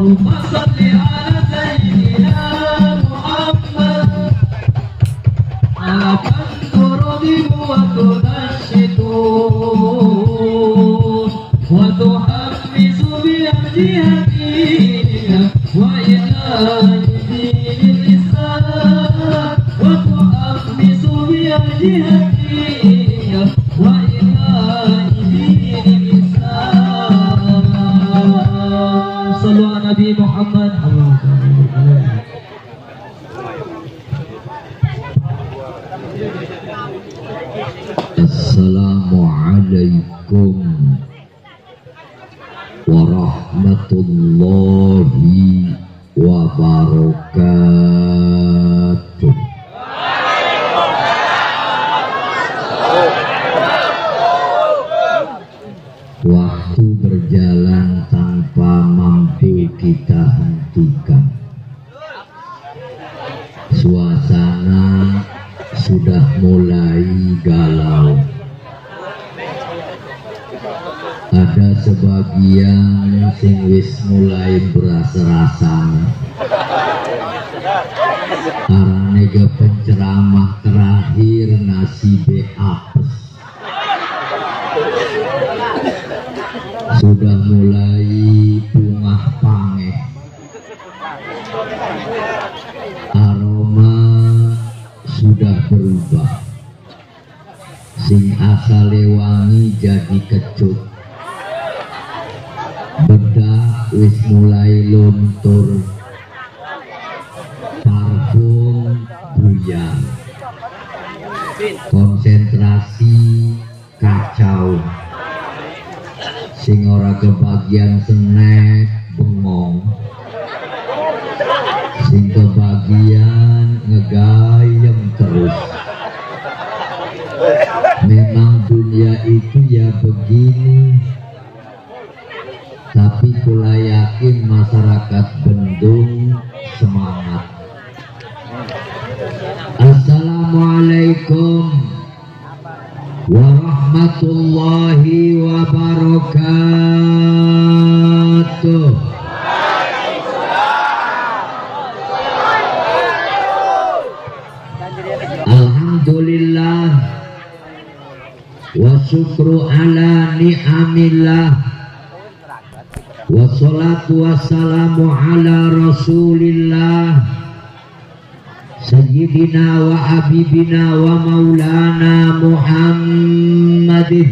Salli ala sayyidina Muhammad ala tandurudi wa tunashitun wa tuhaffizu bi ajihatiha wa ilahi dinil Islam wa tuhaffizu bi ajihatiha wa ilahi dinil Islam. Sallu ala Nabi Muhammad. Assalamualaikum warahmatullahi wabarakatuh. Waktu berjalan tanpa mampu kita hentikan. Suasana sudah mulai galau. Ada sebagian sing wis mulai berasa-rasana. Arane ke penceramah terakhir nasibe apes. Sudah mulai bungah pangeh. Aroma sudah berubah. Sing asale wangi jadi kecut. Bedak wis mulai luntur. Parfum buyar. Konsentrasi kacau. Sing ora kebagian snack bengong. Sing kebagian ngegayem terus. Memang dunia itu ya begini. Tapi kula yakin masyarakat Bendung semangat. Assalamualaikum warahmatullahi wabarakatuh. Alhamdulillah wa syukru ala ni'amillah wassalatu wassalamu ala rasulillah sayyidina wa habibina wa maulana Muhammadin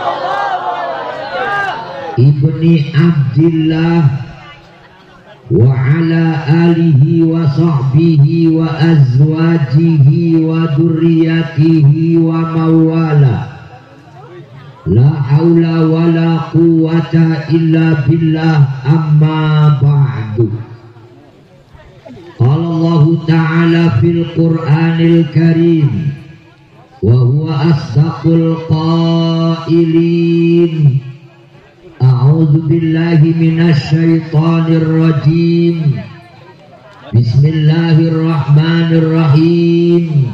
ibni Abdillah wa ala alihi wa sahbihi wa azwajihi wa durriyatihi wa mawala. La haula wa la quwwata illa billah, amma ba'du. Qala Allah ta'ala fil Qur'anil Karim wa huwa asdaqul qailin. A'udzu billahi minasy syaithanir rajim. Bismillahirrahmanirrahim.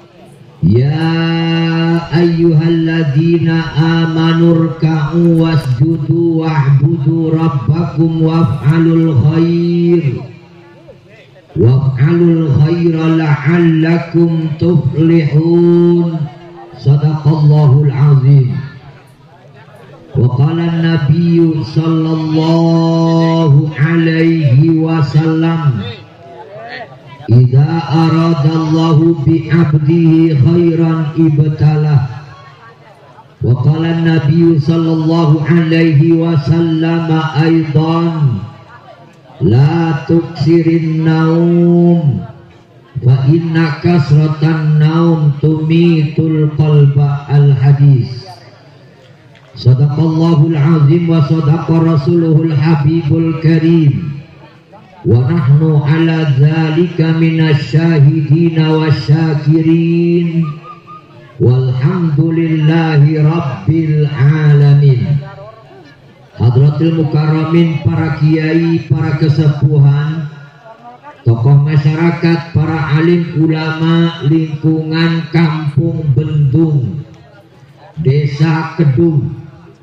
Ya ayyuhalladzina amanu rka'u wasjudu wa'budu rabbakum waf'alul khaira la'allakum tuflihun. Sadaqallahul azim. Wa qala an-nabiyyu sallallahu alaihi wasallam, idza aradallahu bi 'abdihi khairan ibtalah. Wa qala an-nabiyyu sallallahu alaihi wasallam aidan, la tuksirin naum fa inna kasratan naum tumitul qalba. Al-hadis. Sadaqallahul azim wa sadaqa rasuluhul habibul karim. Wa nahnu ala dzalika minasyahidina wasyakirin. Walhamdulillahi rabbil alamin. Hadratul mukarramin, para kiai, para kesepuhan, tokoh masyarakat, para alim ulama lingkungan Kampung Bendung, Desa Kedung,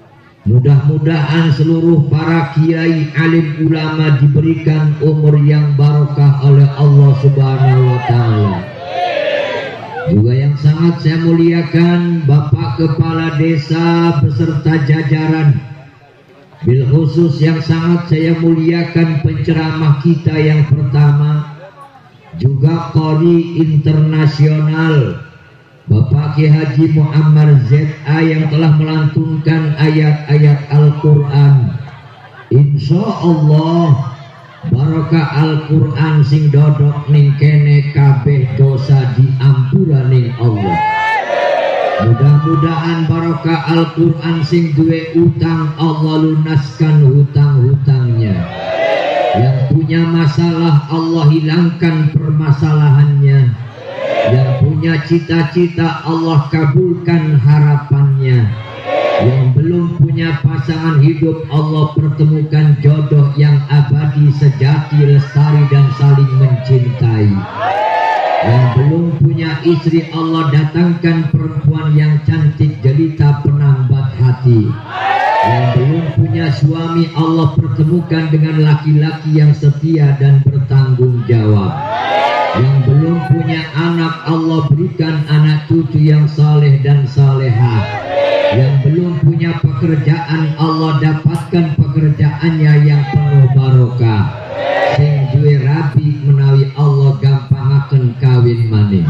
Mudah-mudahan seluruh para kiai alim ulama diberikan umur yang barokah oleh Allah Subhanahu wa taala. Juga yang sangat saya muliakan Bapak Kepala Desa beserta jajaran. Bil khusus yang sangat saya muliakan penceramah kita yang pertama, juga qori internasional Bapak Ki Haji Muhammad ZA yang telah melantunkan ayat-ayat Al-Quran. Insya Allah barokah Al-Quran sing dodok ning kene kabeh dosa diampura ning Allah. Mudah-mudahan barokah Al-Quran sing duwe utang Allah lunaskan hutang-hutangnya. Yang punya masalah Allah hilangkan permasalahannya. Yang punya cita-cita Allah kabulkan harapannya. Yang belum punya pasangan hidup Allah pertemukan jodoh yang abadi, sejati, lestari dan saling mencintai. Yang belum punya istri Allah datangkan perempuan yang cantik, jelita, penambat hati. Yang belum punya suami Allah pertemukan dengan laki-laki yang setia dan bertanggung jawab. Yang belum punya anak Allah berikan anak cucu yang saleh dan salehah. Yang belum punya pekerjaan Allah dapatkan pekerjaannya yang penuh barokah. Sing duwe rabi menawi Allah gampangaken kawin maning.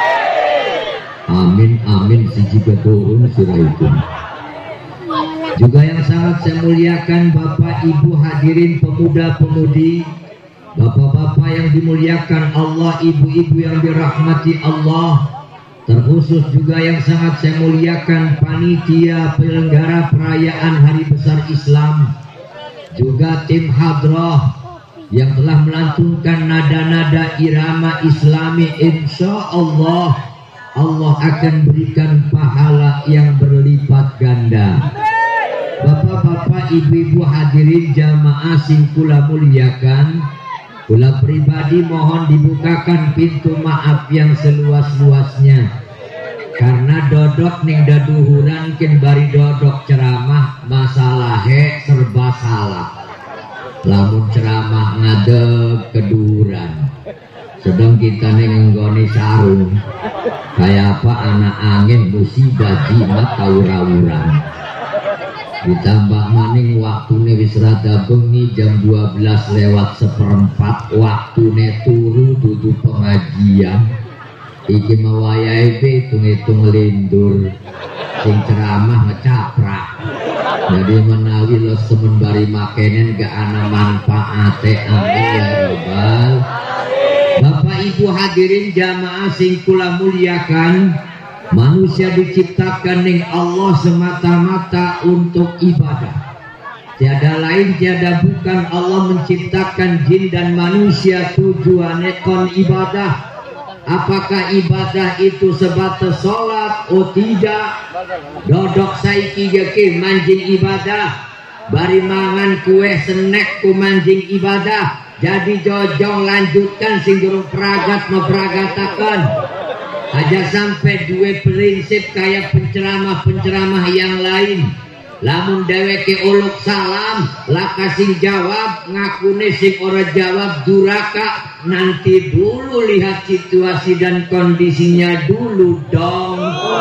Amin amin siji keturun sirahipun. Juga yang sangat saya muliakan Bapak Ibu hadirin pemuda-pemudi, bapak-bapak yang dimuliakan Allah, ibu-ibu yang dirahmati Allah, terkhusus juga yang sangat saya muliakan panitia penyelenggara perayaan Hari Besar Islam, juga tim hadrah yang telah melantunkan nada-nada irama Islami. Insya Allah Allah akan berikan pahala yang berlipat ganda. Bapak-bapak, ibu-ibu hadirin jamaah sing kula muliakan, kula pribadi mohon dibukakan pintu maaf yang seluas-luasnya. Karena dodok ning daduhuran kin bari dodok ceramah masalahe serba salah. Lamun ceramah ngadeg keduran. Sedang kita ning nggone sarung. Kayak apa anak angin musibah jimat tawurawuran. Ditambah maning waktune wis rada bengi jam 12:04 waktune turu dudu pengajian. Iki mawayahe hitung-hitung lindur sing ceramah ngecaprak. Jadi menawi lo semembari makenen gak ana manfaate. Amin ya rabbal. Bapak Ibu hadirin jamaah sing kula muliakan, manusia diciptakan ning Allah semata-mata untuk ibadah. Tiada lain tiada bukan Allah menciptakan jin dan manusia tujuannya kon ibadah. Apakah ibadah itu sebatas sholat? Oh tidak. Dodok saiki geke manjing ibadah. Bari mangan kue senek ku manjing ibadah. Jadi jojong lanjutkan sing durung peragat meperagatakan. Aja sampai dua prinsip kayak penceramah-penceramah yang lain. Lamun dheweke uluk salam, laka sing jawab, ngakune sing ora jawab duraka. Nanti dulu lihat situasi dan kondisinya dulu dong.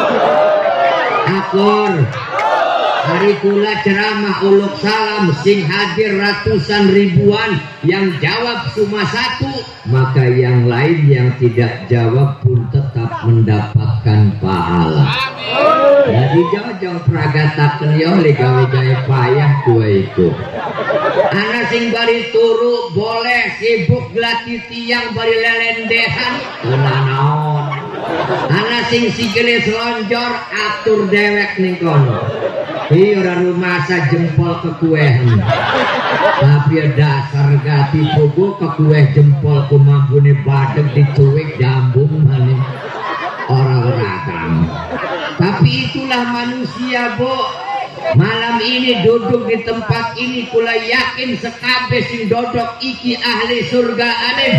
Akor. Hari kula ceramah uluk salam, sing hadir ratusan ribuan, yang jawab cuma satu, maka yang lain yang tidak jawab pun tetap mendapatkan pahala. Jadi jojong pragataken yo le gawe-gawe payah kue itu. Anak sing bari turu boleh sibuk glati tiang bari lelendehan naon. Anak sing sikile selonjor atur dewek ning kono. Ora rumasa jempol kekuehan. Tapi dasar gati pogo kekueh jempol kumampune badeg dicuwik jambung maning orang-orang. Tapi itulah manusia, Bu. Malam ini duduk di tempat ini kula yakin sekabeh sing dodok iki ahli surga. Amin.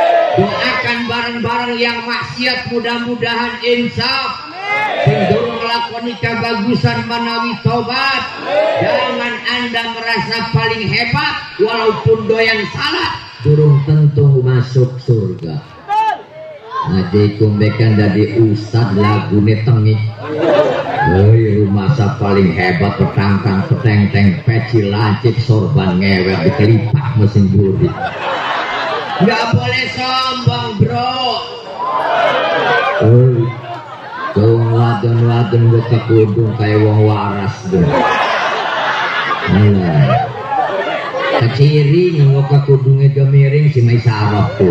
Doakan bareng-bareng yang maksiat mudah-mudahan insaf. Sing durung ngelakoni kebagusan manawi tobat. Jangan Anda merasa paling hebat walaupun doyan salah durung tentu masuk surga. Adik kumbekan dari ustad lagune tengik. Hei masa paling hebat petangkang peteng-teng peci lancip sorban ngewek dikelipak mesin budi. Nggak boleh sombong bro. Wong wadon-wadon buka kudung kayak wong waras dong. Keciri ngoka kudungnya gemiring si mai sarap tuh.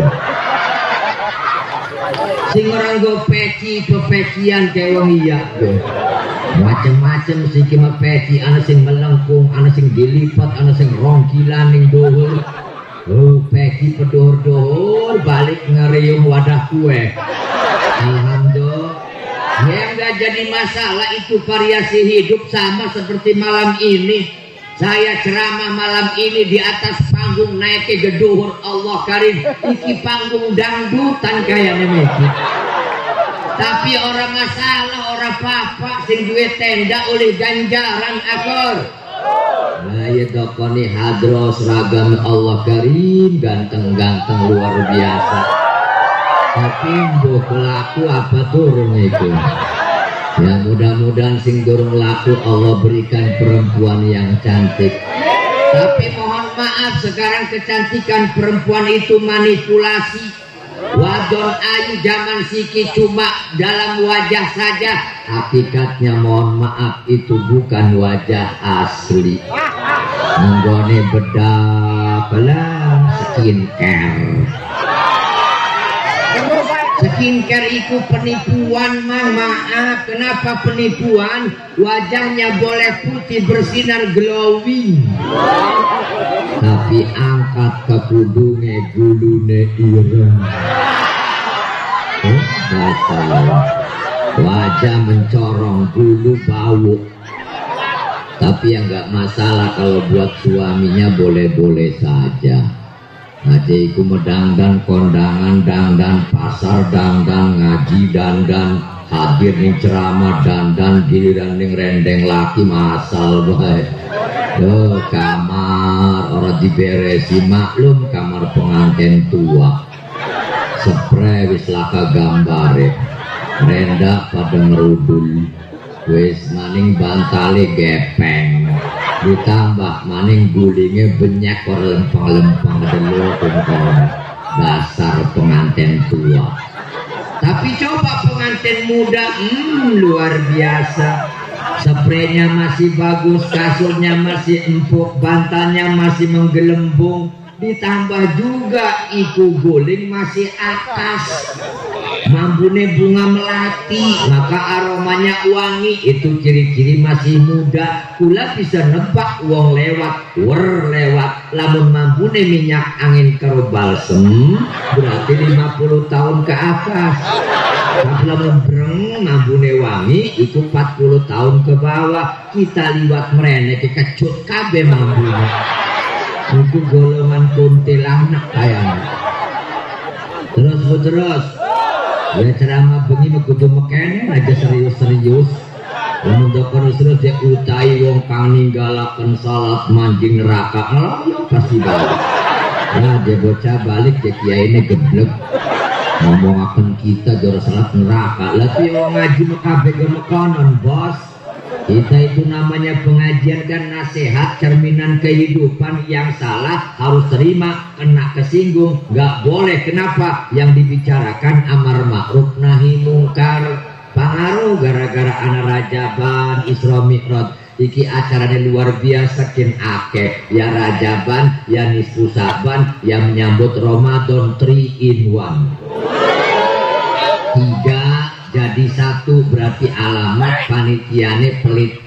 Sing orang go peci pepecian kayak wong iya tuh. Macem-macem sing kima peci, ana sing melengkung, ana sing dilipat, ana sing rongkilan ning dohur. Peci pedohor-dohor balik ngeriung wadah kue. Alhamdulillah. Yang gak jadi masalah itu variasi hidup sama seperti malam ini. Saya ceramah malam ini di atas panggung naik ke geduhur Allah karim. Iki panggung dangdutan kayaknya Meki. Tapi orang masalah orang apa sing duwe tenda oleh ganjaran akor. Nah ya dokoni hadro seragam Allah karim ganteng-ganteng luar biasa. Tapi mbok laku apa turun itu. Ya mudah-mudahan sing durung laku Allah berikan perempuan yang cantik. Tapi mohon maaf sekarang kecantikan perempuan itu manipulasi. Wadon ayu zaman siki cuma dalam wajah saja. Hakikatnya mohon maaf itu bukan wajah asli. Menggone bedak belang skincare. Skincare itu penipuan mang, maaf. Kenapa penipuan? Wajahnya boleh putih bersinar glowing, tapi angkat ke kudungnya gulune ireng. Wajah mencorong bulu bau. Tapi yang gak masalah kalau buat suaminya boleh-boleh saja. Adikku medangdan kondangan dangdan pasar dangdan ngaji dandan hadir ning ceramah dandan giliran ning rendeng laki masal bae. Yo kamar ora diberesi maklum kamar pengantin tua. Spray wis laka gambare. Renda pada merudul. Wis maning bantale gepeng. Ditambah maning gulingnya banyak orang lempang-lempang dulu dasar pengantin tua. Tapi coba pengantin muda, luar biasa. Spraynya masih bagus, kasurnya masih empuk, bantalnya masih menggelembung, ditambah juga iku guling masih atas. Mambune bunga melati, maka aromanya wangi. Itu ciri-ciri masih muda. Kula bisa nebak wong lewat, lewat. Lamun mambune minyak angin karo balsem, berarti 50 tahun ke atas. Tapi lamun breng mambune wangi, itu 40 tahun ke bawah. Kita liwat merene kekecut kabeh mambune. Itu golongan kuntilanak kayaknya. Terus. Ya ceramah begini kudu mekene aja serius-serius. Lamun dokter terus dia utai wong kang ninggalaken salat manjing neraka ngeloyo pasti balik. Nah dia bocah balik dia kiai ini geblek ngomongaken kita jor salat neraka. Lah piye wong ngaji kabeh gemekonon bos. Kita itu namanya pengajian dan nasihat cerminan kehidupan. Yang salah harus terima, kena kesinggung nggak boleh. Kenapa? Yang dibicarakan amar ma'ruf nahi mungkar. Pengaruh gara-gara anak Rajaban Isra Mi'raj iki acaranya luar biasa kin akeh. Ya Rajaban, ya Nisfu Saban, yang menyambut Ramadan 3 in 1. 3 jadi 1 berarti alamat panitiane pelit.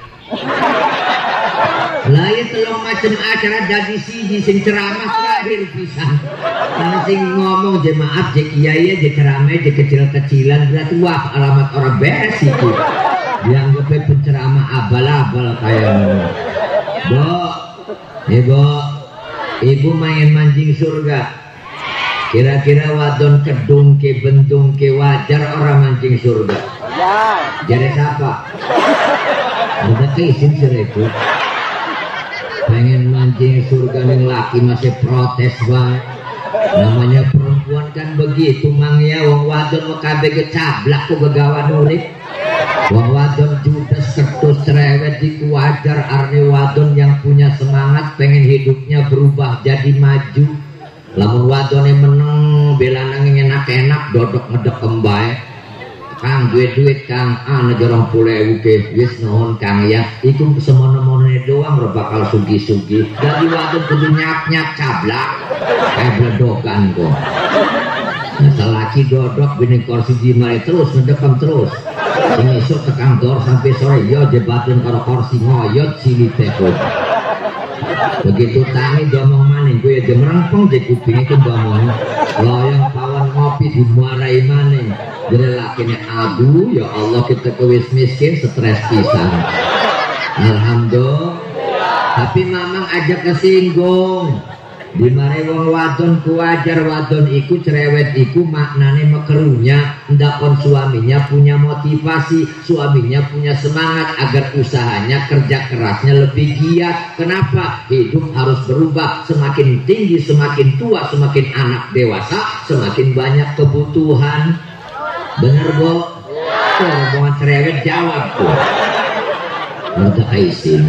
Lah ya telung macam acara jadi siji sing ceramah terakhir pisan. Lah sing ngomong je maaf je kiai je ceramah je kecil-kecilan berarti wah alamat orang beres itu. Dianggapnya penceramah abal-abal kayak Ibu main mancing surga. Kira-kira wadon kedung ke bentung ke wajar orang mancing surga. Jadi siapa? Udah keisin itu. Pengen mancing surga ning laki masih protes banget. Namanya perempuan kan begitu mang ya, wong wadon kabeh kecablak ku begawan urip. Wong wadon judes ketus cerewet iku wajar, arne wadon yang punya semangat pengen hidupnya berubah jadi maju. Lamun wadone meneng bela nanging enak-enak dodok ngedek kembae. Kang duit Kang ana 20.000 ke wis nuhun Kang ya, iku semono-monone doang ora bakal sugi-sugi. Dadi wadon kudu nyap-nyap cablak kayak bledokan kok. Nah, selaki dodok bini kursi dimari terus ngedekam terus. Sing esuk ke kantor sampai sore yo debatin karo kursi ngoyot cilite kok. Begitu tangi domong maning gue ya merempeng di kuping itu domong loyong kawan ngopi dimuarai maning jadi lakinya aduh ya Allah kita kewis miskin stres pisan alhamdulillah tapi mamang aja kesinggung dimarahi wong wadon ku wajar wadon iku cerewet iku maknane mekerunya ndakon suaminya punya motivasi, suaminya punya semangat agar usahanya kerja kerasnya lebih giat. Kenapa? Hidup harus berubah, semakin tinggi semakin tua semakin anak dewasa semakin banyak kebutuhan. Bener Bu? Tuh rombongan cerewet jawab tuh. Udah aisin.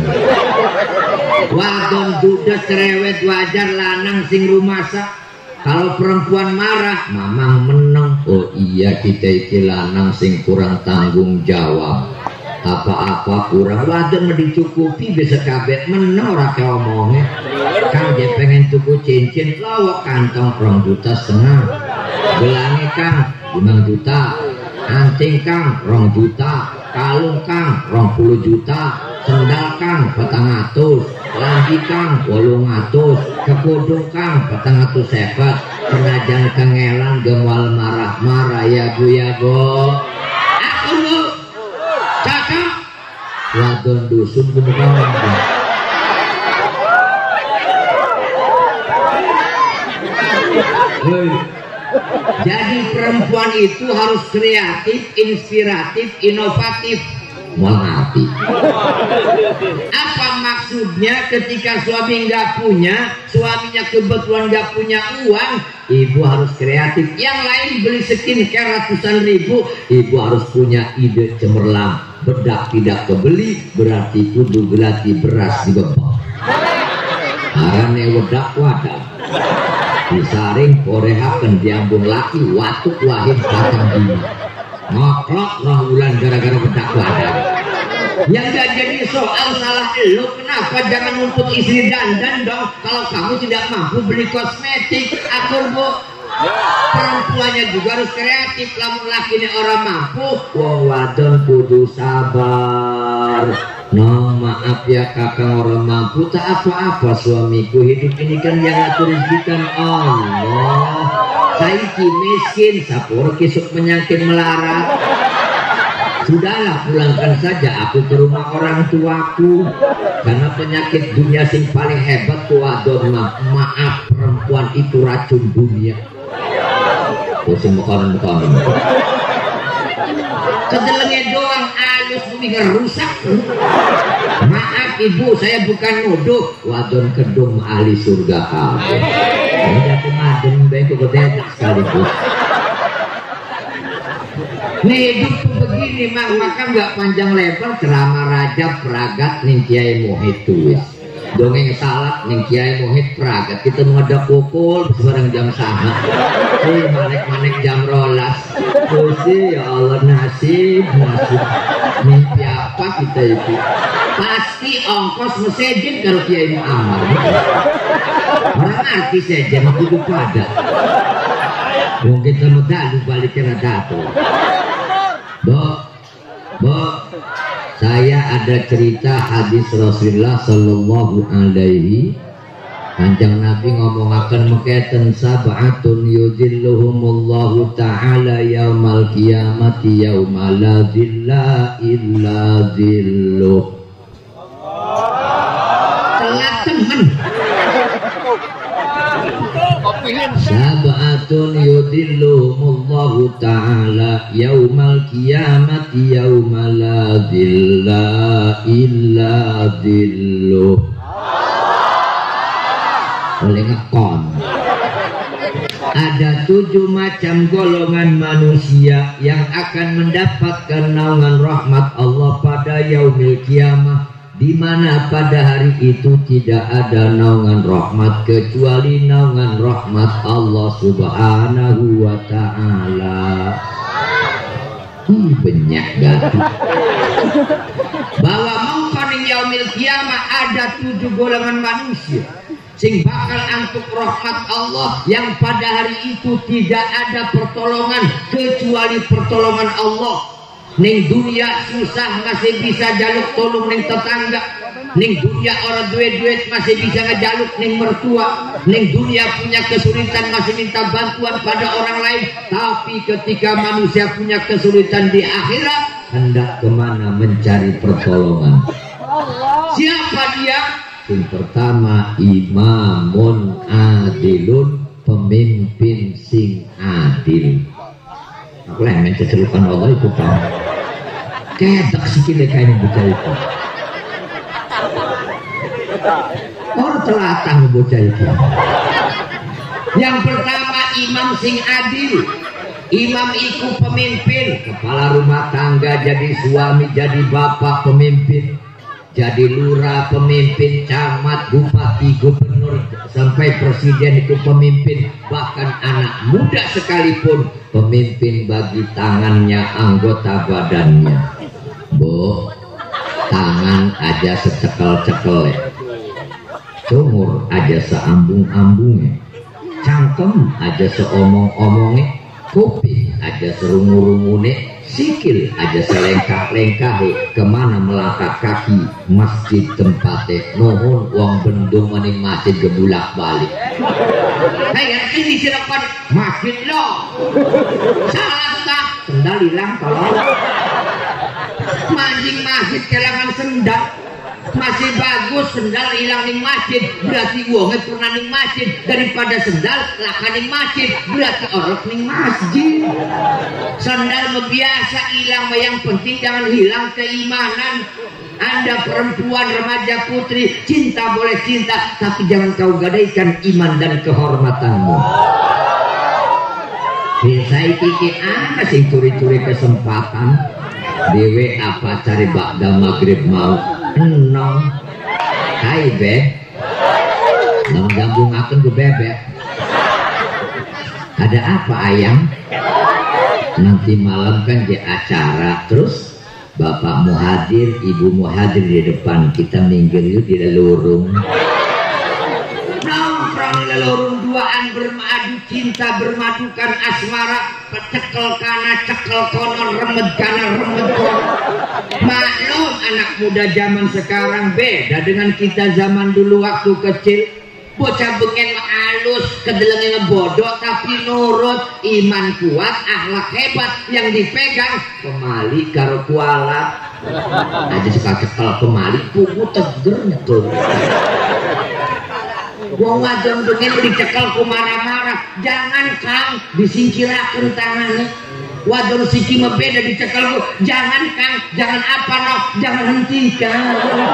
Wadon judes cerewet wajar lanang sing rumasa. Kalau perempuan marah mamang meneng. Oh iya kita iki lanang sing kurang tanggung jawab. Apa-apa kurang wadon dicukupi bisa kabeh meneng ora keomongnya. Kang dia pengen tuku cincin lawak kantong 2,5 juta. Gelangi Kang 5 juta. Anting Kang 2 juta. Kalung Kang 20 juta. Sendal Kang 400, lambi Kang 800, kekudung Kang 450. Penajan kengelan gemwal marah-marah ya Bu ya Bu. Aku Bu, cakap. Wadon dusun kemudian. Jadi perempuan itu harus kreatif, inspiratif, inovatif. Mengerti apa maksudnya ketika suami nggak punya, suaminya kebetulan nggak punya uang, ibu harus kreatif. Yang lain beli skincare ratusan ribu, ibu harus punya ide cemerlang. Bedak tidak kebeli berarti kudu gelati beras di bebek. Arane wedak wadah disaring porehaken diambung laki watuk wahid batang dini ngoklok roh bulan gara-gara bedak wadah. Yang gak jadi soal salah lo, kenapa jangan nuntut istri dandan dong kalau kamu tidak mampu beli kosmetik. Akur Bu, perempuannya juga harus kreatif. Lamun lakinya orang mampu, wong wadon kudu sabar. No maaf ya kakak orang mampu tak apa-apa suamiku, hidup ini kan yang ngatur rezekikan Allah. Saiki miskin sapur kisuk penyakit melarat. Sudahlah pulangkan saja aku ke rumah orang tuaku karena penyakit dunia sing paling hebat wadon. Maaf perempuan itu racun dunia. Pusing makanan-makanan kedelengnya doang halus mikir rusak. Maaf ibu saya bukan nuduh, wadon kedung ahli surga kamu. Ini aku madem baik kededak sekaligus. Nih hidup tuh begini mang, maka nggak panjang lebar ceramah Rajab Pragat ning Kiai Muhid tulis. Dongeng salak ning Kiai Muhid Pragat kita ngadap pukul sebarang jam sama. Manek-manek jam rolas. Terus ya Allah nasib. Mimpi apa kita itu? Pasti ongkos mesejen kalau Kiai Muhammad. Orang arti sejen kudu pada. Wong kita medalu baliknya dato. Bo, saya ada cerita hadis Rasulullah Sallallahu Alaihi Kanjeng Nabi ngomongaken mekaten sab'atun yuzilluhumullahu ta'ala yaumal qiyamati yauma la zilla illa zilluh. Telat temen. Sab'atun yudhilluhumullahu ta'ala yaumal qiyamati yauma la dhilla illa dhilluh. Boleh ngekon. Ada 7 macam golongan manusia yang akan mendapatkan naungan rahmat Allah pada yaumil kiamah, di mana pada hari itu tidak ada naungan rahmat kecuali naungan rahmat Allah Subhanahu wa ta'ala. Banyak gaduh. Bahwa mengkoning yaumil kiamah ada 7 golongan manusia sing bakal antuk rahmat Allah, yang pada hari itu tidak ada pertolongan kecuali pertolongan Allah. Ning dunia susah masih bisa jaluk tolong ning tetangga, ning dunia orang duit masih bisa ngejaluk ning mertua, ning dunia punya kesulitan masih minta bantuan pada orang lain. Tapi ketika manusia punya kesulitan di akhirat, hendak kemana mencari pertolongan? Siapa dia? Yang pertama, imamun adilun, pemimpin sing adil. Aku lah yang mencelukan Allah itu tahu. Kedak sikile kain bocah itu. Orang telatah bocah itu. Yang pertama, imam sing adil. Imam itu pemimpin, kepala rumah tangga, jadi suami, jadi bapak, pemimpin. Jadi lurah, pemimpin, camat, bupati, gubernur, sampai presiden itu pemimpin. Bahkan anak muda sekalipun pemimpin bagi tangannya, anggota badannya. Bu, tangan aja secekel-cekel, sumur aja seambung-ambungnya, cangkem aja seomong-omongnya, kuping aja serungu-rungune, sikil aja selengkah-lengkah, kemana melangkah kaki masjid tempatnya nuhun wong bendung maning masjid gebulak balik. Hey, ini silakan masjid lo salah tak sendal hilang tolong mancing masjid kelangan sendal masih bagus, sendal hilang ning masjid berarti wonge pernah ning masjid, daripada sendal lakan ning masjid berarti orok ning masjid. Sendal biasa hilang, yang penting jangan hilang keimanan. Anda perempuan, remaja, putri, cinta boleh cinta, tapi jangan kau gadaikan iman dan kehormatanmu. Saya pikir apa sih curi-curi kesempatan dewe apa cari bakda maghrib mau enong hai beb nang gambung akan ke bebek. Ada apa ayam? Nanti malam kan di acara, terus bapak mau hadir, ibu mau hadir di depan, kita minggir yuk di lelurung. Nongkrong lelurung duaan bermadu cinta, bermadukan asmara, cekel kana cekel konon, remet kana remet konon. Maklum anak muda zaman sekarang beda dengan kita zaman dulu waktu kecil. Bocah bengen halus, kedelengnya bodoh tapi nurut, iman kuat, akhlak hebat, yang dipegang pemali karo kualat. Aja suka cekel pemali, pugu tegernya tuh. Wong wadon bengen dicekel ku marah-marah, jangan Kang disingkirakeun tangannya. Wadon siki mah beda dicekel ku, jangan Kang, jangan apa no, jangan hentikan.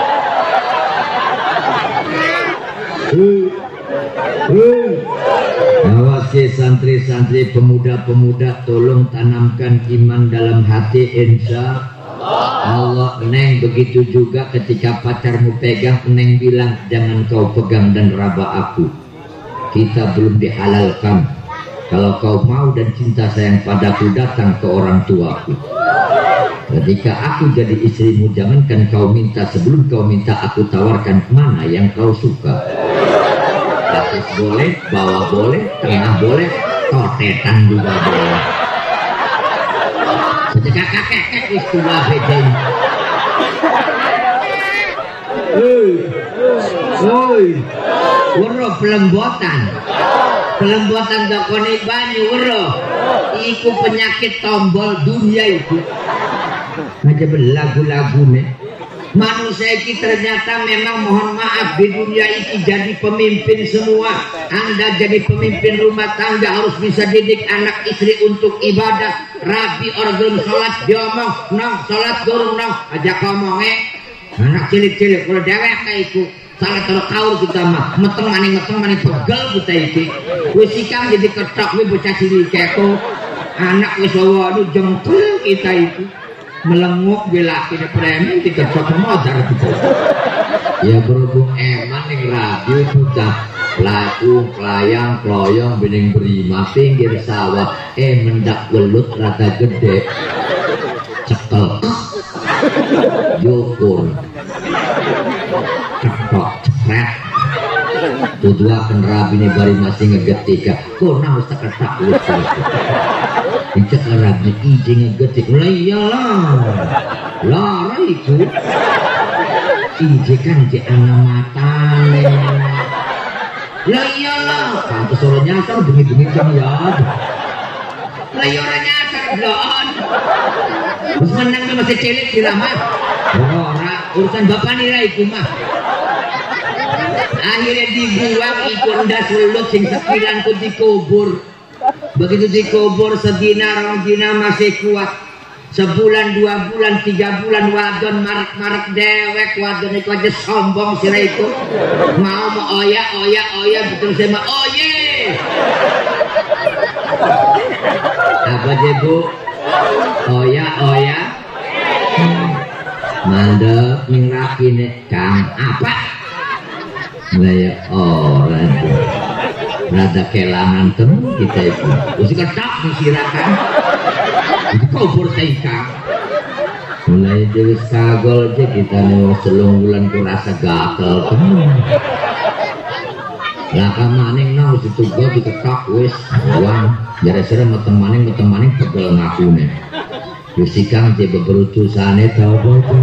Awas ke santri-santri, pemuda-pemuda, tolong tanamkan iman dalam hati, insya Allah. Neng begitu juga ketika pacarmu pegang, neng bilang jangan kau pegang dan raba aku, kita belum dihalalkan. Kalau kau mau dan cinta sayang padaku, datang ke orang tuaku. Ketika aku jadi istrimu, jangankan kau minta, sebelum kau minta aku tawarkan mana yang kau suka. Atas boleh, bawah boleh, tengah boleh, totetan juga boleh. Sedekah kakek istilah bedeng. Woi, wero pelembotan. Pelembotan dokone banyu wero. Iku penyakit tombol dunia itu. Aja berlagu-lagu nih. Manusia ini ternyata memang mohon maaf di dunia ini jadi pemimpin semua. Anda jadi pemimpin rumah tangga harus bisa didik anak istri untuk ibadah. Rabi orang sholat diomong, nong sholat durung nong ajak ngomong anak cilik-cilik kalau dewek kayak itu salah terkaur kita mah meteng maning pegel kita iki wis ikang jadi ketok wis bocah cilik keko anak wis waduh jengkel kita itu melenguk belaki de premen diketok modar gitu. Ya berhubung eman ning radio bocah laku klayang kloyong bening berima pinggir sawah mendak welut rada gede cekel yukur cetok cepret tudua kenrabi ini bari masih ngegetika kok nang usah ketak ulus dicek rabi ije ngegetik lah iyalah lara itu ije kan je anak matane lah iyalah pantes orang nyasar bengi-bengi kan ya lah iya orang nyasar belon terus menang masih cilik di lama urusan bapak nira itu mah akhirnya dibuang ikut ndas welut sing sekilan ku dikubur. Begitu dikubur sedina rong dina masih kuat. Sebulan, 2 bulan, 3 bulan wadon marak dewek wadon itu aja sombong sira itu. Mau oya betul sama oye. Apa je Bu? Oya. Mandek mingrakine Kang apa? Lah orang rada kelangan temu kita itu. Wis ketak disirakan. Itu kubur Kang. Mulai dewe kagol aja kita nih selung bulan ku rasa gatel temu. Lah kamaning nang situ gua diketak wis uang jare-jare meteng maning pegel ngakune. Yusikang dia beberutusane tau bodoh.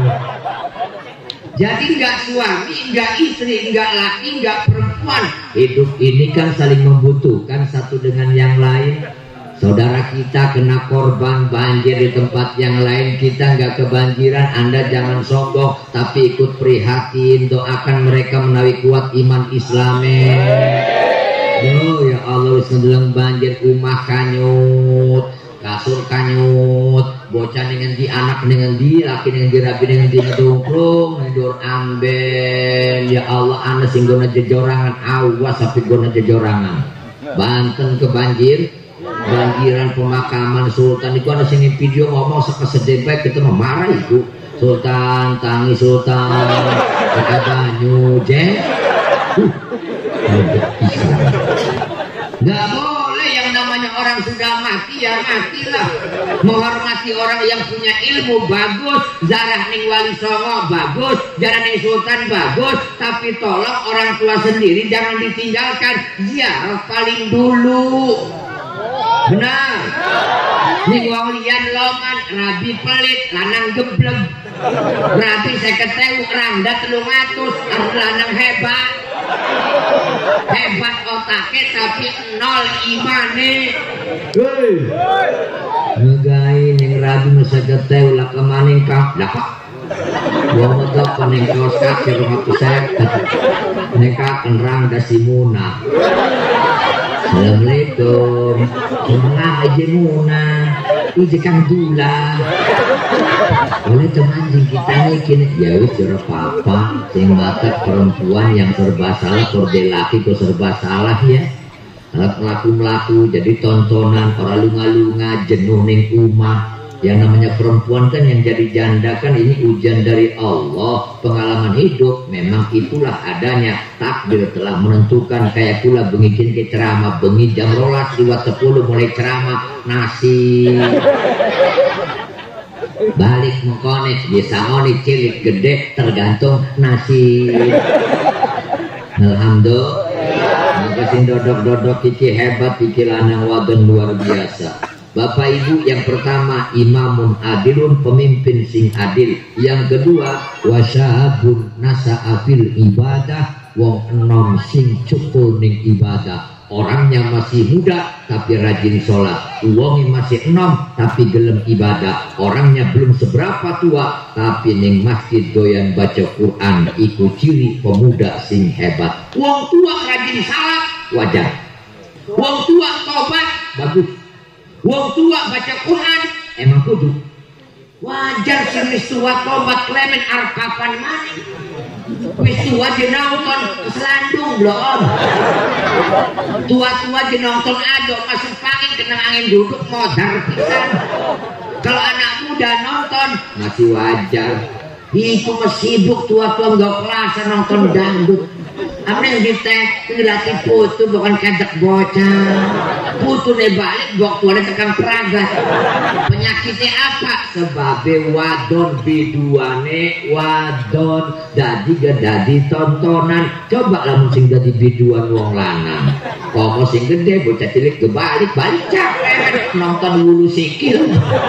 Jadi enggak suami, enggak istri, enggak laki, enggak perempuan. Hidup ini kan saling membutuhkan satu dengan yang lain. Saudara kita kena korban banjir di tempat yang lain, kita enggak kebanjiran. Anda jangan sombong, tapi ikut prihatin. Doakan mereka menawi kuat iman Islami. Oh ya Allah, sebelang banjir rumah kanyut, kasur kanyut, bocah dengan di anak dengan di laki dengan di rabi dengan di ngedungklung ngedur amben. Ya Allah, anak sing gona jejorangan awas tapi gona jejorangan. Banten kebanjir, banjiran pemakaman Sultan itu ada sing video ngomong sekesedempet kita marah itu Sultan tangi Sultan kata banyu jeng nggak boleh yang namanya orang sudah mati ya matilah. Menghormati orang yang punya ilmu bagus, zarah ning wali songo bagus, jarah ning sultan bagus, tapi tolong orang tua sendiri jangan ditinggalkan. Ziarah paling dulu. Benar. Ning wong liyan loman, rabi pelit, lanang geblek. Rabi 50.000, rangda 300, lanang hebat. Hebat otaknya tapi nol imane. Hei ngegain yang rabi masa keteu lah kemaning kak lah kak gua motok pening kaos kaki rumah pusat neka kenrang dasimuna. Assalamualaikum kemana aja muna ije kang dula oleh teman kita nih ya wis jero papa sing bakat perempuan yang serba salah korde laki kok serba salah ya. Alat melaku jadi tontonan para lunga-lunga jenuh ning umah. Yang namanya perempuan kan yang jadi janda kan ini ujian dari Allah, pengalaman hidup memang itulah adanya. Takdir telah menentukan kayak pula bengikin ke ceramah bengi jam 12:10 mulai ceramah nasi balik mengkonek bisa ngonik cilik gede tergantung nasi. Alhamdulillah. Makasin dodok-dodok kiki hebat kiki lanang wadon luar biasa. Bapak Ibu, yang pertama imamun adilun, pemimpin sing adil. Yang kedua wasyabun nasa'afil ibadah, wong enom sing cukul ning ibadah. orangnya masih muda tapi rajin sholat, uangnya masih enom tapi gelem ibadah, orangnya belum seberapa tua tapi ning masjid doyan baca Quran, iku ciri pemuda sing hebat. Wong tua rajin salat wajar, wong tua tobat bagus, wong tua baca Quran emang kudu wajar. Sing wis tua tobat klemen arep kapan maneh, wis tua dia nonton keselandung belum, tua-tua dia nonton adok masuk angin kena angin duduk modar pisan. Kalau anak muda nonton masih wajar. Itu sibuk tua-tua nggak kelasa nonton dangdut. Apa yang dilatih putu bukan kedek bocah. Putu nih balik bok tuanya tekan peragat. Penyakitnya apa? Sebabnya wadon biduane wadon dadi gedadi tontonan. Coba lah sing dadi biduan wong lanang. Komo sing gede bocah cilik kebalik balik capek nonton wulu sikil.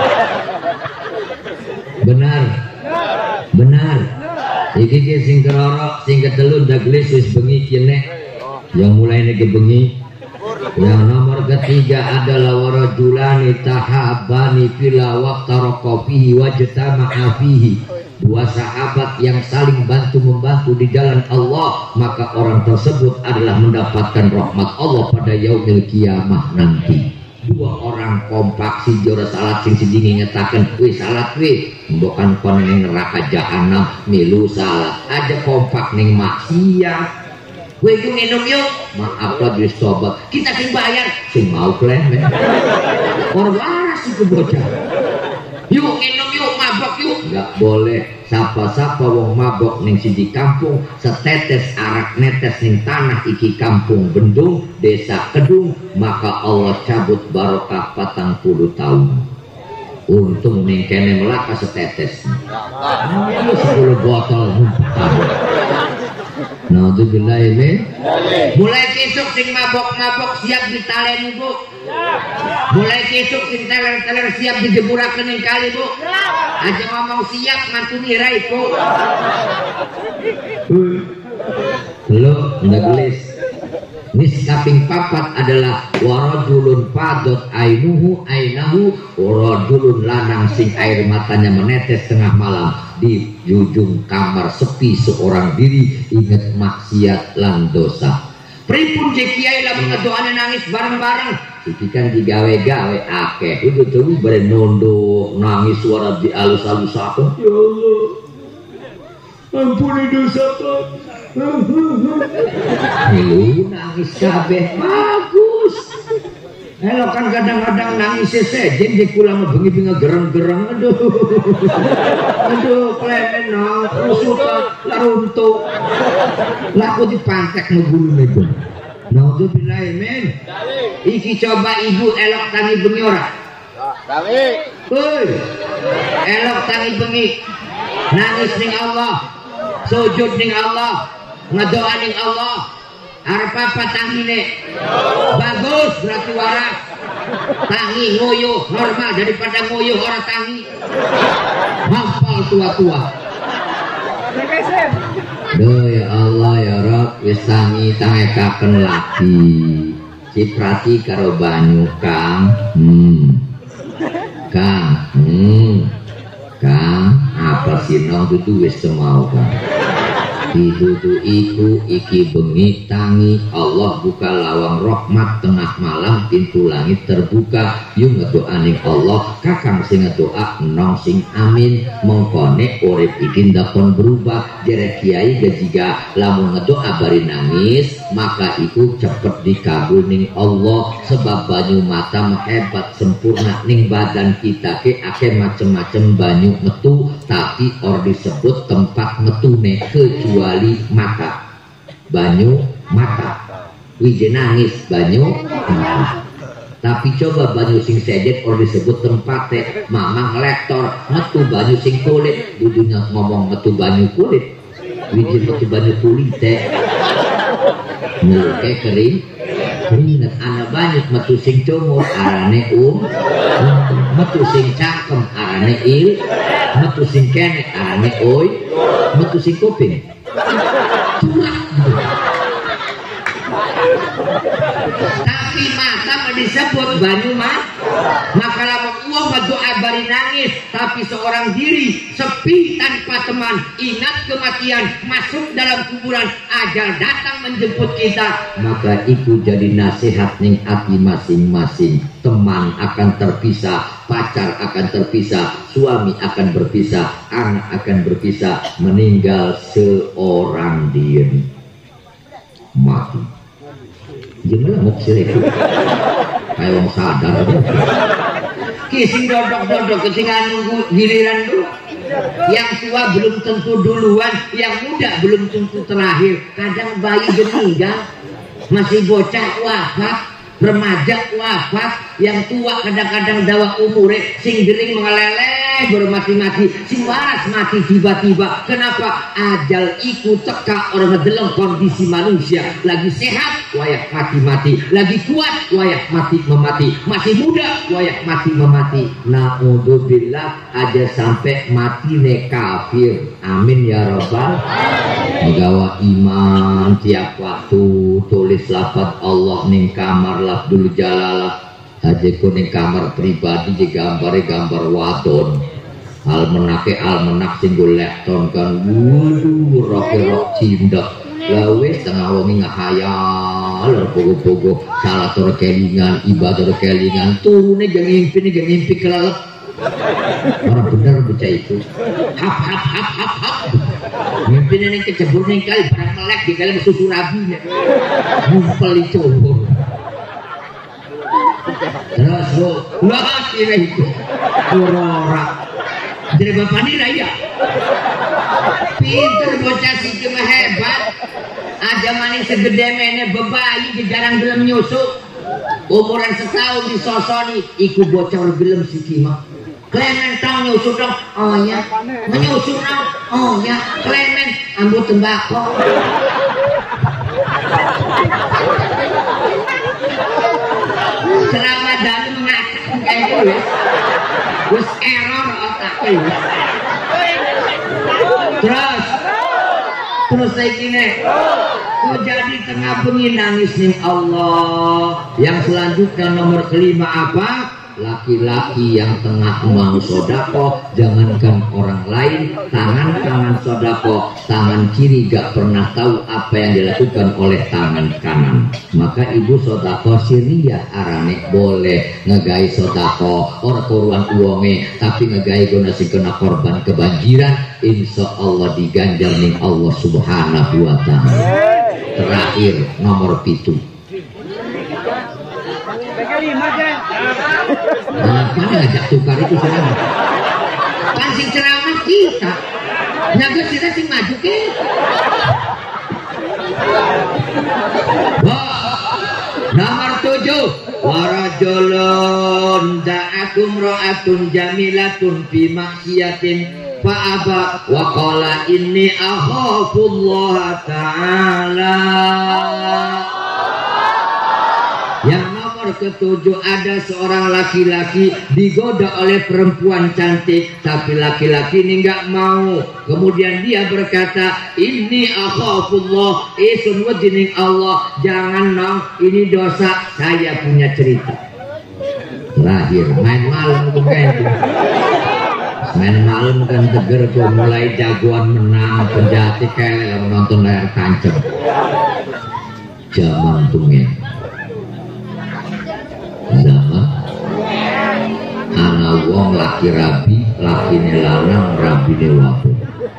Benar. Benar. Iki sing kerorok sing ketelu daglis wis bengi kene. Yang mulai niki bengi. Yang nomor ketiga adalah warajulani tahabani fila waqtaraqa fihi wajtama'a fihi. Dua sahabat yang saling bantu-membantu di jalan Allah, maka orang tersebut adalah mendapatkan rahmat Allah pada yaumil kiamah nanti. Dua orang kompak si jora salat sing sidingi nyatakan wis salat we bukan kon ning neraka jahanam milu salat aja kompak ning maksiat we yuk minum yuk maaf lah wis tobat kita sing bayar sing mau klemen orang waras itu bocah yuk minum yuk mabok yuk nggak boleh. Sapa-sapa wong mabok ning siji kampung setetes arak netes ning tanah iki kampung Bendung desa Kedung maka Allah cabut barokah 40 tahun. Untung ning kene melaka setetes 10 botol naudzubillah ini mulai besok sing mabok-mabok siap ditaleni bu, mulai besok sing teler-teler siap dijeburaken ning kali bu, aja ngomong siap mantuni rai bu. Lo ndak gelis. Nis kaping papat adalah warajulun padot ainuhu ainahu, warajulun lanang sing air matanya menetes tengah malam di ujung kamar sepi seorang diri ingat maksiat lan dosa. Pripun je kiai lamun ngedoane nangis bareng-bareng iki kan digawe-gawe akeh kudu tuh bare nunduk nangis suara dialus-alusaken ya Allah ampuni dosa nangis kabeh bagus. Elo kan kadang-kadang nangis sejen di kula bengi gereng-gereng aduh klemen no rusuta laruntuk laku dipantek ngegulune pun. Naudzubillah men. Iki coba ibu elok tangi bengi ora? Tangi. Hoi. Elok tangi bengi. Nangis ning Allah. Sujud ning Allah. Ngedoa ning Allah. Arep apa tangine? Bagus berarti waras. Tangi ngoyo normal daripada ngoyo orang tangi. Hafal tua-tua. Duh ya Allah ya Rob wis tangi tangekaken lagi. Ciprati karo banyu Kang. Kang apa sih nong itu wis semau Kang. Itu iku iki bengi tangi Allah buka lawang rahmat tengah malam pintu langit terbuka yung ngedoaning Allah kakang sing ngedoa nong sing amin mengkone urip iki ndakon berubah jere kiai gajiga lamun ngedoa bari nangis maka iku cepet dikabul ning Allah sebab banyu mata hebat sempurna ning badan kita ke ake macem-macem banyu metu tapi or disebut tempat metune kecuali mata banyu mata wije nangis banyu mata tapi coba banyu sing sejet or disebut tempatnya mamang lektor metu banyu sing kulit dudunya ngomong metu banyu kulit wije metu banyu kulit mulke kering keringet anak banyak metu sing cumur arane metu sing cangkem arane il metu sing kenek arane oi metu sing kuping Tapi mata disebut banyu maka lama uang berdoa bari nangis, tapi seorang diri sepi tanpa teman, ingat kematian, masuk dalam kuburan, ajal datang menjemput kita. Maka itu jadi nasihat ning hati masing-masing. Teman akan terpisah, pacar akan terpisah, suami akan berpisah, anak akan berpisah, meninggal seorang diri, mati. Gimana mau itu? Kayak orang sadar aja. Kising dodok-dodok ketinggalan nunggu giliran dulu. Yang tua belum tentu duluan, yang muda belum tentu terakhir. Kadang bayi meninggal, masih bocah wafat, remaja wafat, yang tua kadang-kadang dawa umure, sing gering mengeleleh baru mati-mati, sing waras mati tiba-tiba. Kenapa? Ajal ikut teka orang ngedeleng kondisi manusia. Lagi sehat wayak mati-mati, lagi kuat wayak mati-memati, masih muda wayak mati-memati. Naudzubillah, aja sampai mati ne kafir. Amin ya rabbal. Megawa iman tiap waktu, tulis lafaz Allah ning kamar lafdul jalalah. Aja kuning kamar pribadi di gambar wadon. Almenak sing golek ton kan, waduh rok cindak. Lawes tengah wongi ngahayal pogo-pogo salah tur kelingan ibadah kelingan turune jang ngimpi kelelep. Orang bener baca itu. Hap. Mimpi ning kecebur ning kali barang melek di kali susu rabinya. Ngumpel itu. Terus wah kira itu ora dari bapak ini lah ya pinter bocah si cuma hebat aja maning segede mene bebayi jarang gelem nyusuk umuran setahun disosoni iku bocah gelem si Kima Klemen tau nyusuk dong, oh ya menyusuk dong, oh ya Klemen ambu tembakau. Selama dalu mengacak kayak gitu wis error otaknya. Terus saya gini, kok jadi tengah bengi nangis nih Allah. Yang selanjutnya nomor kelima apa? Laki-laki yang tengah mau sodako, jangankan orang lain, tangan sodako, tangan kiri gak pernah tahu apa yang dilakukan oleh tangan kanan. Maka ibu sodako siria arane boleh ngegai sodako orang koruan uangnya, tapi ngegai guna si kena korban kebanjiran, insya Allah diganjar nih Allah subhanahu wa ta'ala. Terakhir nomor 7. Mana ajak tukar itu ceramah? Pancing ceramah kita, nyaga kita sing maju ke. Nomor 7, warajulun da'akum ra'atun jamilatun fi maksiatin fa'aba wa qala inni akhafullah ta'ala. Yang nomor ke-7, ada seorang laki-laki digoda oleh perempuan cantik, tapi laki-laki ini nggak mau. Kemudian dia berkata, ini akhafullah, isun wajining Allah, jangan nong, ini dosa. Saya punya cerita. Terakhir main malam bukan? Main malam kan teger tuh, mulai jagoan menang, penjati kayak nonton layar tancap. Zaman tunggu. Zaman anak wong laki rabi, laki nelanang, rabi newapo.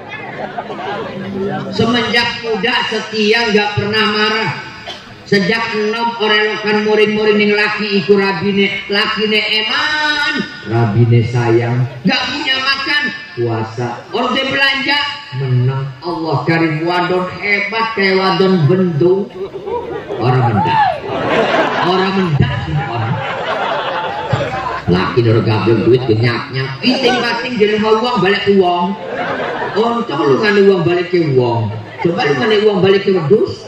Semenjak muda setia, nggak pernah marah. Sejak 6 orelokan muring-muring ning laki iku rabine, lakine eman, rabine sayang, nggak punya makan, puasa, orde belanja, menang. Allah karim, wadon hebat kayak wadon bendung, orang mendak semua orang. Laki dorong gabung duit kenyaknya, piting-pating jadi uang balik uang. Oh, coba lu ngane uang balik ke uang, coba lu ngane uang balik ke wedus.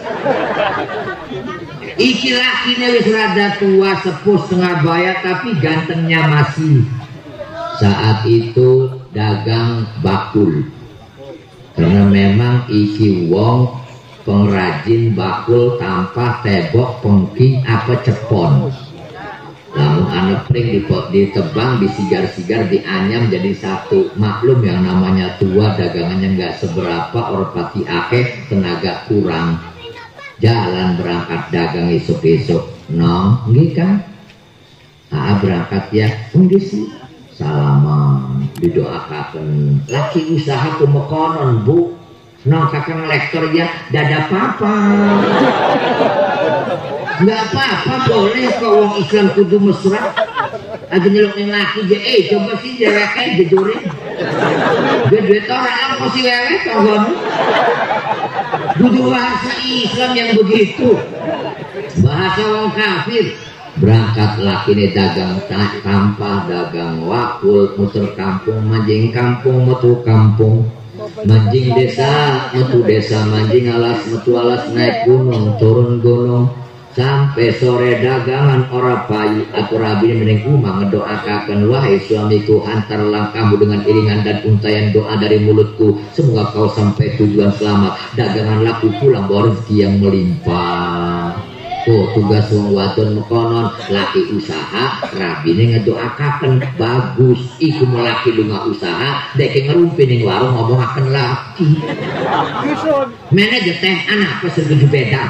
Iki lakine wis rada tua, sepuh setengah bayar, tapi gantengnya masih. Saat itu dagang bakul, karena memang iki wong pengrajin bakul tampah tebok pengking apa cepon. Lamun anak pring ditebang, disigar-sigar, dianyam jadi satu. Maklum yang namanya tua dagangannya nggak seberapa, orpati akeh, tenaga kurang. Jalan berangkat dagang esok-esok. Nong, nggih kan? Berangkat ya, sih. Salaman, didoakan. Laki usaha kumekonon bu. Nong kakang lektor ya, dada papa. Nggak apa-apa, boleh kok wong Islam kudu mesra. Aja nyeluk yang laki je, coba sih jelekai jejurin. Dia duit orang yang kok si wewe tonggon. Kudu bahasa Islam yang begitu. Bahasa wong kafir. Berangkat laki ini dagang tampah, dagang wakul, muter kampung, manjing kampung, metu kampung. Manjing desa, metu desa, manjing alas, metu alas, naik gunung, turun gunung. Sampai sore dagangan ora payu atau rabi mending umah ngedoakan, wahai suamiku, antarlah kamu dengan iringan dan untayan doa dari mulutku, semoga kau sampai tujuan selamat, dagangan laku pulang bawa rezeki yang melimpah. Oh, tugas wong wadon mekonon, laki usaha, rabine ngedoakaken, bagus. Iku melaki lu nggak usaha, dek ngerumpi ning warung ngomongaken laki. Manajer teh anak apa setuju beda.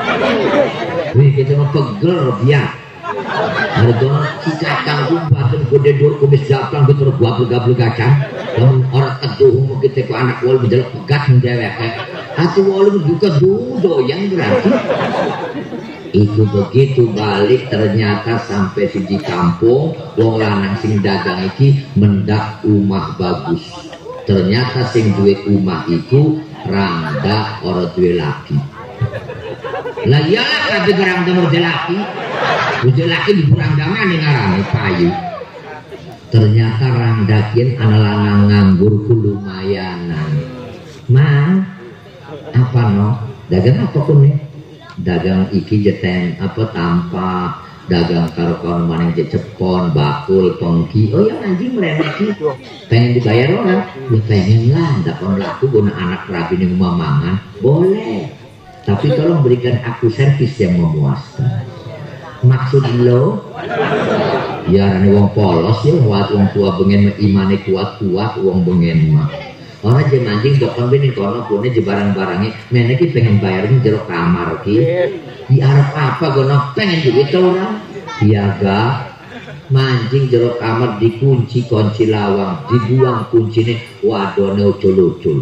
Wih, kita mau pegel biar. Harga si kacang kumpaten gede dur kumis japlang betul gabel kacang. Namun orang teduh mungkin teko anak wal bejelok pegat mendewek. Hati wal juga dudo yang berarti. Itu begitu balik ternyata sampai di kampung wong lanang sing dagang iki mendak umah bagus. Ternyata sing duwe umah iku randa ora duwe laki. Lah iyalah kabeh barang demur laki. Udah laki di burandangan ning ngarane payu. Ternyata rangdakin ana lanang nganggur ku lumayanan. Ma, apa no? Dagang apa kune? Dagang iki jeten apa tampah, dagang karo kawan maneh cepon, bakul, pengki. Oh ya anjing meremeki. Pengen dibayar orang? Ya pengen lah, dakon laku guna anak rabi ning mamangan. Boleh. Tapi tolong berikan aku servis yang memuaskan. Maksud lo? Ya rane wong polos ya, wong tua bengen imane kuat-kuat, wong bengen mah. Orang aja mancing dokon bini kono kune je barang-barangnya, mana ki pengen bayarin jeruk kamar ki. Di arep apa gono pengen duit orang? Iya ga? Mancing jeruk kamar dikunci kunci lawang, dibuang kuncinya, wadone ucul-ucul.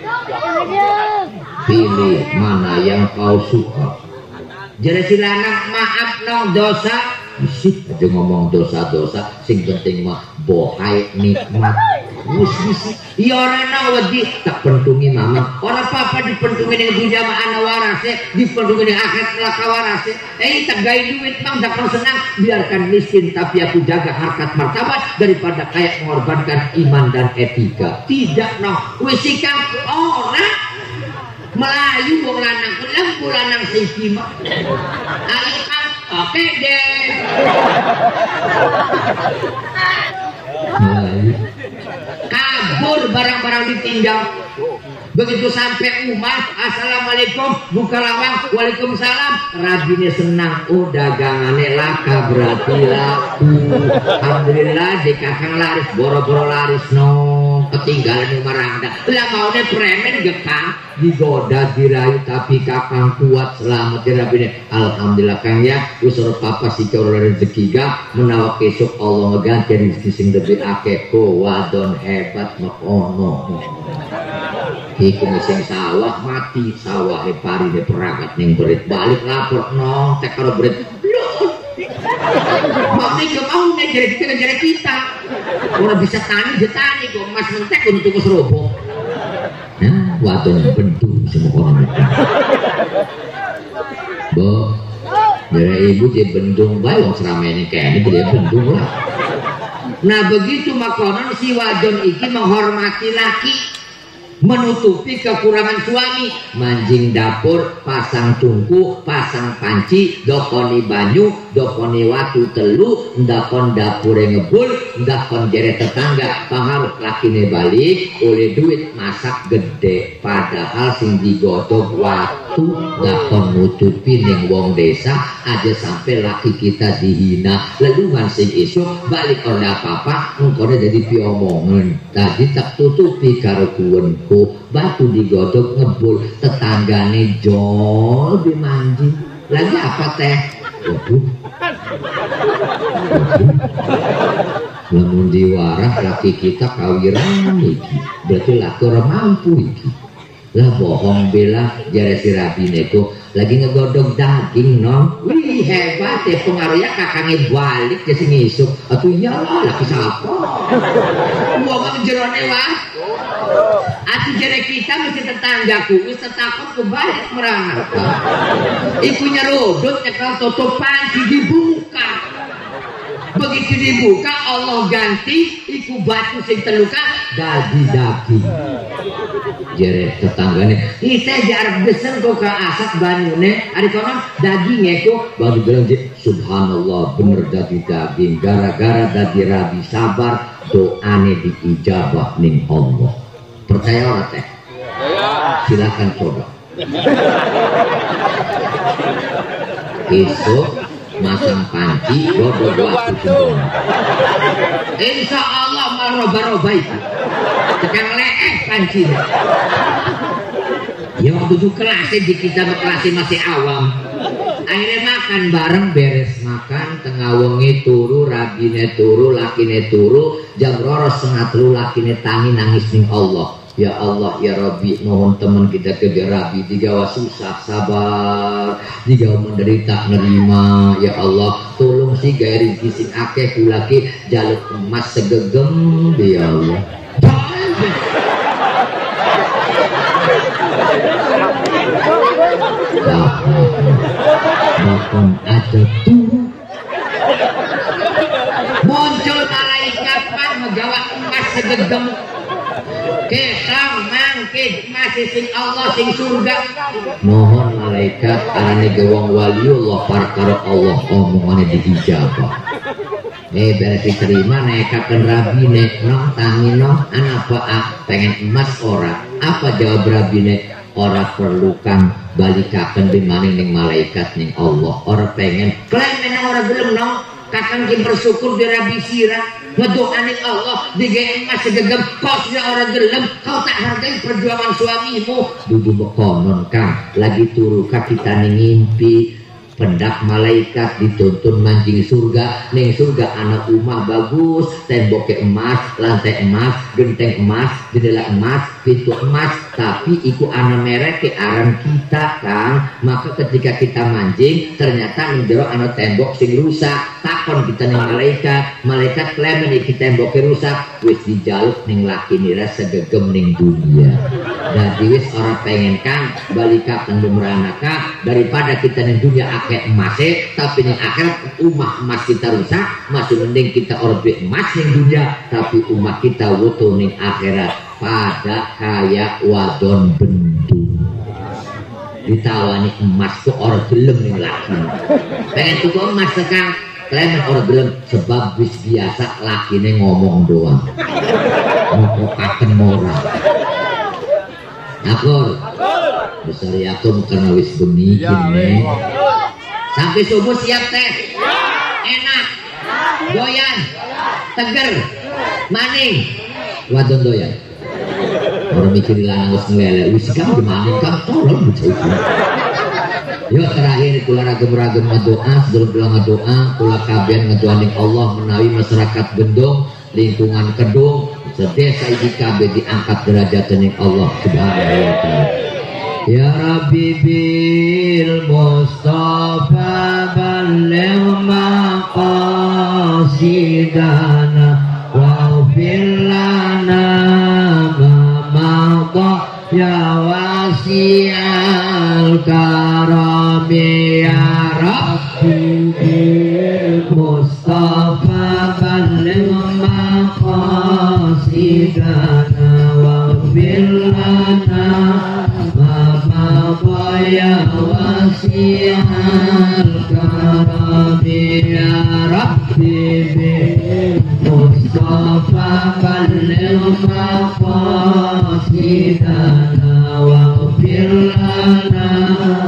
Pilih mana yang kau suka. Jadi si lanang maaf nong dosa. Bisik aja ngomong dosa-dosa, sing penting mah bohai nikmat. Wis bisik. Ya ora nang wedi tak pentungi mama. Ora apa-apa dipentungi ning dunya mah ana warase, dipentungi ning akhirat laka warase. Tak gawe duit mang dak senang, biarkan miskin tapi aku jaga harkat martabat daripada kayak mengorbankan iman dan etika. Tidak nong. Wis sikang ora Melayu wong lanang kulang lanang sing kima. Ayo kan oke deh. Kabur barang-barang ditinggal. Begitu sampai rumah, assalamualaikum, buka lawang, waalaikumsalam. Rabine senang, oh dagangannya laka berarti laku. Alhamdulillah di kakang laris, boro-boro laris no, ketinggalan yang merangda. Lah maunya premen gekang, digoda dirayu tapi kakang kuat selamat ya Rabine. Alhamdulillah kang ya, usur papa si coro rezeki ga, menawak esok Allah ngeganti rezeki sing lebih akeh. Ko wadon hebat makono. Iku mesin sawah mati sawah pari de peragat ning berit balik lapor nong tek karo berit lho mami kemau nih jere kita orang bisa tani jetani kok mas mentek untuk keserobong nah wadon bentung semua orang bo jere ibu jadi bendung bae wong seramene kene dia bendung lah. Nah begitu makonon si wadon iki menghormati laki, menutupi kekurangan suami, manjing dapur, pasang tungku, pasang panci, dokoni banyu, dokoni watu telu, ndakon dapur yang ngebul, ndakon jere tetangga, pangaruh lakine balik, oleh duit masak gede, padahal sing digodok watu. waktu gak kon nutupi ning wong desa aja sampai laki kita dihina lelungan sing esuk balik ora apa-apa engkone jadi piomongan tadi tak tutupi karo kuwenku batu digodok ngebul tetanggane jol dimanji lagi apa teh waduh lamun diwarah laki kita kawiran iki berarti laki orang mampu iki lah bohong bela jare si Rabine ku lagi ngegodok daging no wih hebat ya pengaruhnya kakangnya balik ke sini isuk atuh iyalah laki siapa wong jerone wah atuh jare kita mesti tetanggaku wis tetakut ku balik merana iku nyerudut nyekel tutup panci dibuka begitu dibuka Allah ganti iku batu sing teluka dadi daging jere tetanggane kita jarang besen kok ke asap banyune ari kono dagingnya kok baru bilang subhanallah bener dadi daging gara-gara dadi rabi sabar doane diijabah ning Allah percaya ora teh silakan coba esok masang panci godok waktu insya Allah maroba-roba itu tekan leeh panci ya waktu itu kelasnya di kita kelasnya masih awam akhirnya makan bareng beres makan tengah wengi turu rabine turu lakine turu jam 2:30 lakine tangi nangis ning Allah ya Allah ya Rabbi mohon teman kita ke Rabi digawa susah sabar digawa menderita nerima ya Allah tolong si gairi sing akeh kulaki jaluk emas segegem ya Allah bahkan ada turu muncul malaikat pan megawa emas segegem kesang mangkit masih sing Allah sing surga mohon malaikat arane gewong waliullah parkara Allah omongane diijabah beres diterima nekaken rabine no tangi no apa pengen emas ora apa jawab rabine ora perlu kang balikaken di maning ning malaikat ning Allah ora pengen klaim menang ora gelem no kakang ki bersyukur di rabi sirah ngedoanin Allah digawe emas segegem kosnya orang gelem kau tak hargai perjuangan suamimu dudu bekonon kang lagi turu kita ngimpi pendak malaikat dituntun mancing surga ning surga anak rumah bagus temboknya emas lantai emas genteng emas jendela emas pintu emas tapi iku anak merek ke aran kita kang maka ketika kita mancing ternyata menjero anak tembok sing rusak takon kita ning malaikat klemen iki temboknya rusak wis dijaluk ning laki nira segegem ning dunia dan wis orang pengen kang balikaken lumranaka daripada kita ning dunia akeh emasnya tapi ning akhirat umah emas kita rusak masih mending kita orbit emas ning dunia tapi umah kita wutuh ning akhirat pada kayak wadon bendu ditawani emas tuh orang gelem ning laki pengen tuku emas sekang kalian orang gelem sebab bis biasa lakine ngomong doang ngokokaken moral akur besar yakum karena wis bengi kene sampai subuh siap teh enak doyan teger maning wadon doyan orang mikir lanang wis ngelele wis kan gimana kan tolong bocah itu yuk terakhir kula ragem-ragem ngedoa sebelum kula ngedoa kula kabian ngedoaning Allah menawi masyarakat Gendong lingkungan Kedung sedesa iki kabeh diangkat derajatnya Allah subhanahu wa ta'ala ya Rabbi bil Mustafa balligh maqasidana wa fil lana ya wasi'al karami ya Rabbi Mustafa balligh maqasidana wa fil lana ya wasi'al karami ya Rabbi Mustafa balligh maqasidana wa fir lana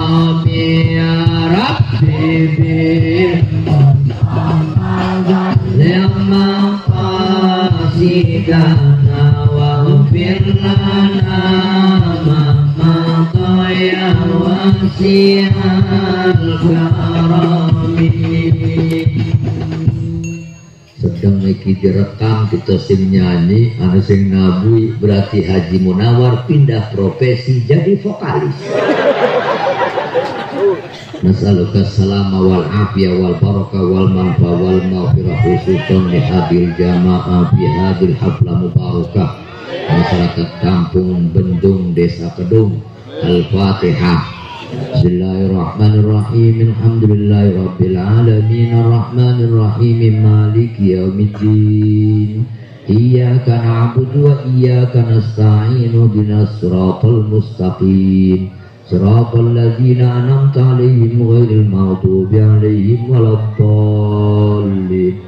Rabbi ya Rabbi bil lima qasidana waghfir lana ma ya wasi'al karami. Sedang iki direkam kita sing nyanyi, ana sing nabui, berarti Haji Munawar pindah profesi jadi vokalis. Nas'aluka salama wal afiyah wal barakah wal manfa wal maghfirah khususan li hadil jamaah fi hadil hafla mubarakah masyarakat kampung Bendung Desa Kedung. Al-Fatihah. Bismillahirrahmanirrahim. Alhamdulillahi rabbil alamin arrahmanir rahim maliki yaumiddin. Iyyaka na'budu wa iyyaka nasta'in ihdinas siratal mustaqim. Siratal ladzina an'amta 'alaihim ghairil maghdubi 'alaihim waladdallin.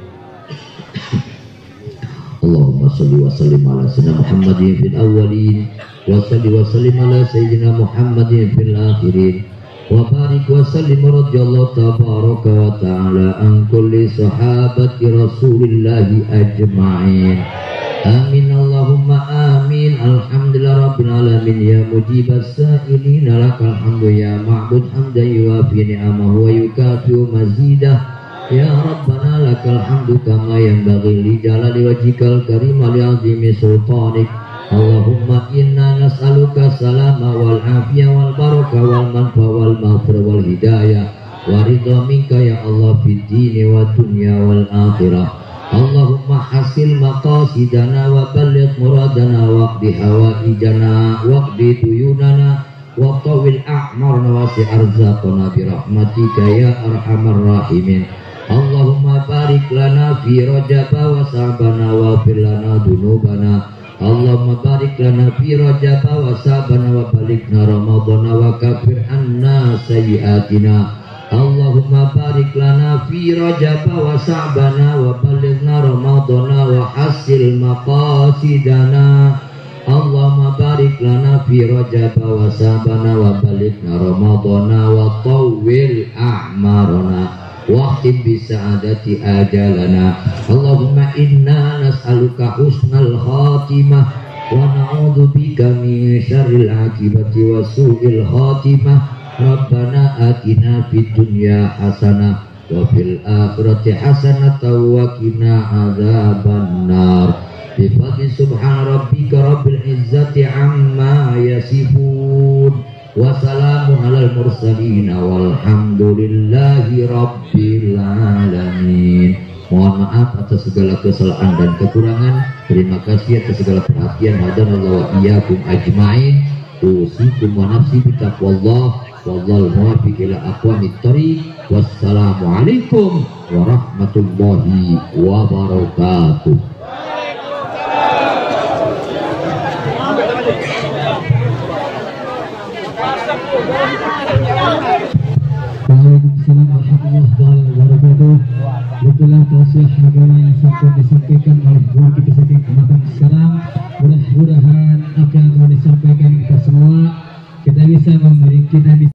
Allahumma shalli wa sallim ala sayyidina Muhammadin fil awwalin wa salli wa sallim ala sayyidina Muhammadin fil akhirin wa barik wa sallim radhiyallahu tabaraka wa ta'ala an kulli sahabati rasulillahi ajma'in. Amin Allahumma amin. Alhamdulillah rabbil alamin ya mujibas sa'ilin lakal hamdu ya ma'bud hamdan yuwafi ni'amahu wa yukafi'u mazidah. Ya Rabbana lakal hamdu kama yanbaghi li jalali wajhikal karim wa li 'azimi sultanik. Allahumma inna nas'aluka salama wal afiyah wal barakah wal manfa wal maghfirah wal hidayah wa ridha minka ya Allah fid dini wa dunya wal akhirah. Allahumma hasil maqasidana wa balligh muradana waqdi hawaijana waqdi duyunana wa tawil a'marna wa si arzaqana bi rahmatika ya arhamar rahimin. Allahumma barik lana fi Rajab wa Sa'bana wa fir lana dunubana. Allahumma barik lana fi Rajab wa Sa'bana wa balighna Ramadana wa kafir anna sayyi'atina. Allahumma barik lana fi Rajab wa Sa'bana wa balighna Ramadana wa hasil maqasidana. Allahumma barik lana fi Rajab wa Sa'bana wa balighna Ramadana wa tawwil a'marana waqtib bisa'adati ajalana. Allahumma inna nas'aluka husnal khatimah wa na'udzu bika min syarril aqibati wa su'il khatimah. Rabbana atina fid dunya hasanah wa fil akhirati hasanah wa qina adzabannar. Bi fadli subhana rabbika rabbil izzati amma yasifun wa salamun alal mursalin walhamdulillahi rabbil alamin. Mohon maaf atas segala kesalahan dan kekurangan. Terima kasih atas segala perhatian. Hadanallahu wa iyyakum ajmain. Usikum wa nafsi bitaqwallah. Wallahul muwaffiq ila aqwamit thoriq. Wassalamu alaikum warahmatullahi wabarakatuh. Waalaikumsalam warahmatullahi wabarakatuh. Itulah tausiah agama yang sampai disampaikan oleh guru kita saking Kematan sekarang. Mudah-mudahan apa yang telah disampaikan kita semua kita bisa